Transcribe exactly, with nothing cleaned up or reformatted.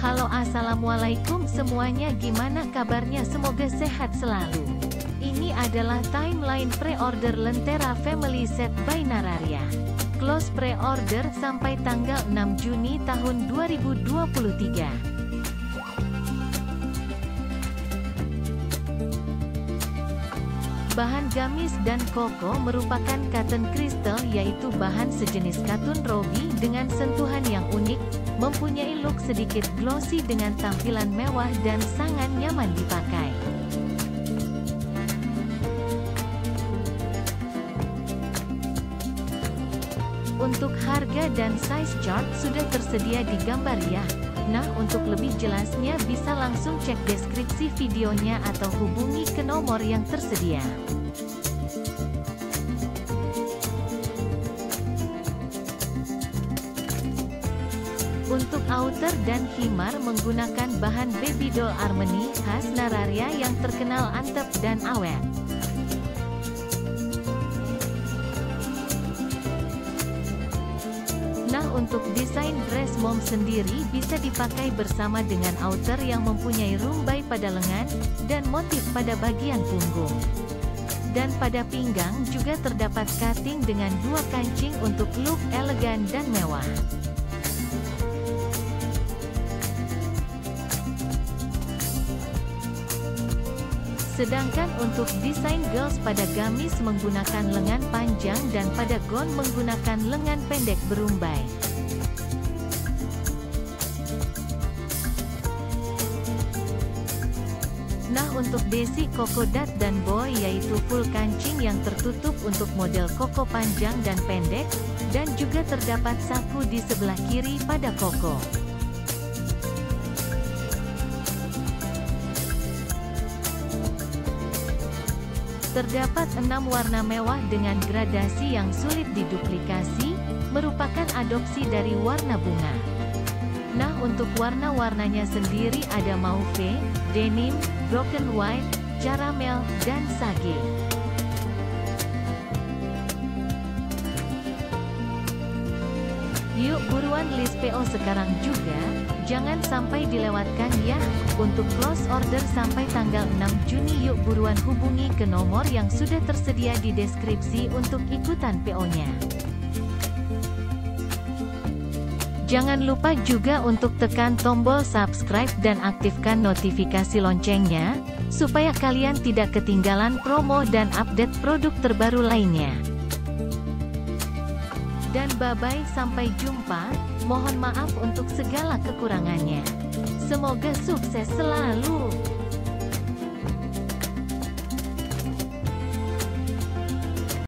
Halo, assalamualaikum semuanya, gimana kabarnya, semoga sehat selalu. Ini adalah timeline pre-order Lentera Family Set by Nararia. Close pre-order sampai tanggal enam Juni tahun dua ribu dua puluh tiga. Bahan gamis dan koko merupakan cotton crystal, yaitu bahan sejenis katun robi dengan sentuhan yang unik, mempunyai look sedikit glossy dengan tampilan mewah dan sangat nyaman dipakai. Untuk harga dan size chart sudah tersedia di gambar ya. Nah, untuk lebih jelasnya bisa langsung cek deskripsi videonya atau hubungi ke nomor yang tersedia. Untuk outer dan himar menggunakan bahan baby doll Armani khas Nararia yang terkenal antep dan awet. Nah, untuk desain dress mom sendiri bisa dipakai bersama dengan outer yang mempunyai rumbai pada lengan, dan motif pada bagian punggung. Dan pada pinggang juga terdapat cutting dengan dua kancing untuk look elegan dan mewah. Sedangkan untuk desain girls pada gamis menggunakan lengan panjang dan pada gown menggunakan lengan pendek berumbai. Nah, untuk basic koko dat dan boy yaitu full kancing yang tertutup untuk model koko panjang dan pendek, dan juga terdapat saku di sebelah kiri pada koko. Terdapat enam warna mewah dengan gradasi yang sulit diduplikasi, merupakan adopsi dari warna bunga. Nah, untuk warna-warnanya sendiri ada mauve, denim, broken white, caramel, dan sage. Yuk buruan list P O sekarang juga, jangan sampai dilewatkan ya. Untuk close order sampai tanggal enam Juni, yuk buruan hubungi ke nomor yang sudah tersedia di deskripsi untuk ikutan P O-nya. Jangan lupa juga untuk tekan tombol subscribe dan aktifkan notifikasi loncengnya, supaya kalian tidak ketinggalan promo dan update produk terbaru lainnya. Dan bye-bye, sampai jumpa, mohon maaf untuk segala kekurangannya. Semoga sukses selalu.